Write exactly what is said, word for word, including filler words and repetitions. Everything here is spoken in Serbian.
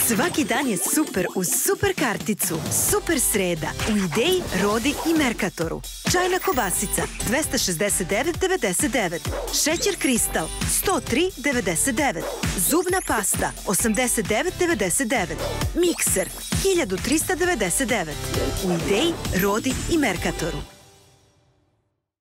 Svaki dan je super uz super karticu. Super sreda u Ideji, Rodi i Merkatoru. Čajna kobasica dvesta šezdeset devet devedeset devet. Šećer Kristal sto tri devedeset devet. Zubna pasta osamdeset devet devedeset devet. Mikser hiljadu trista devedeset devet. U Ideji, Rodi i Merkatoru.